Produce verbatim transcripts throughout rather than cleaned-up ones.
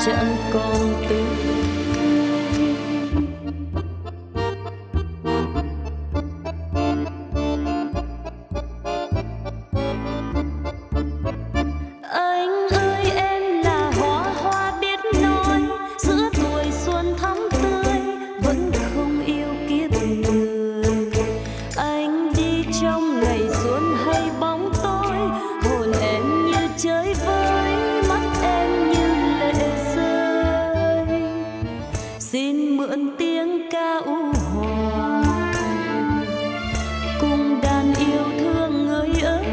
chẳng còn tươi. Anh ơi em là hoa hoa biết nói, giữa tuổi xuân thắm tươi vẫn không yêu kiếp người. Anh đi trong ngày xuân hay bóng tối, hồn em như chơi vơi, mắt em như lệ rơi. Xin mượn tiếng ca u hoài cùng đàn yêu thương người ơi,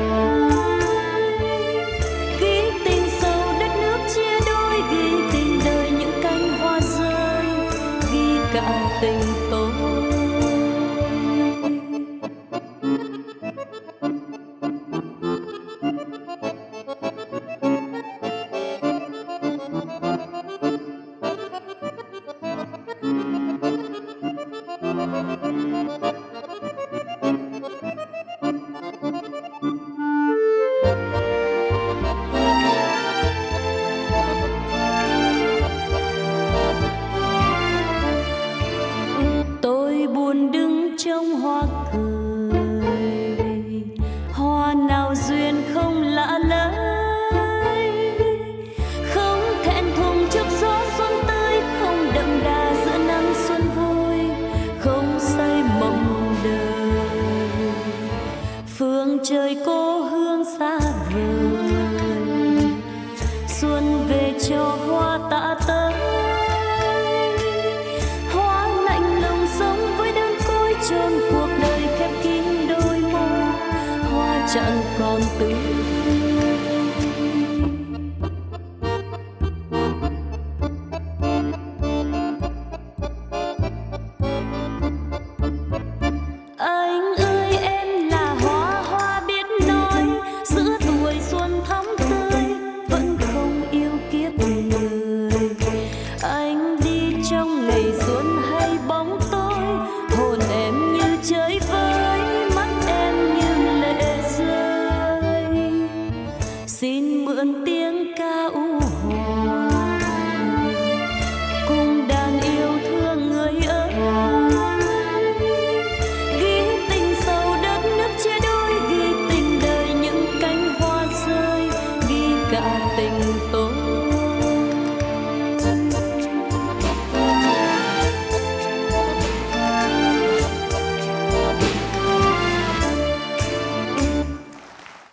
ghi tình sâu đất nước chia đôi, ghi tình đời những cánh hoa rơi, ghi cả tình tôi. Tôi buồn đứng trong hoa cười, hoa nào duyên không lạ lẫy, không thẹn thùng trước gió xuân tươi, không đậm đà giữa nắng xuân vui, không say mộng đời. Phương trời cô hương xa vời, xuân về cho hoa tạ tới. Hoa lạnh lùng sống với đơn côi, chôn cuộc đời khép kín đôi môi, hoa chẳng còn tươi. Anh ơi em là hoa hoa biết nói, giữa tuổi xuân thắm tươi vẫn không yêu kiếp người. Anh đi trong ngày xuân hay bóng tối, hồn em như chơi vơi, mắt em như lệ rơi. Xin mượn tiếng ca u hoài cùng đàn yêu thương người ơi, ghi tình sâu đất nước chia đôi, ghi tình đời những cánh hoa rơi, ghi cả tình tôi.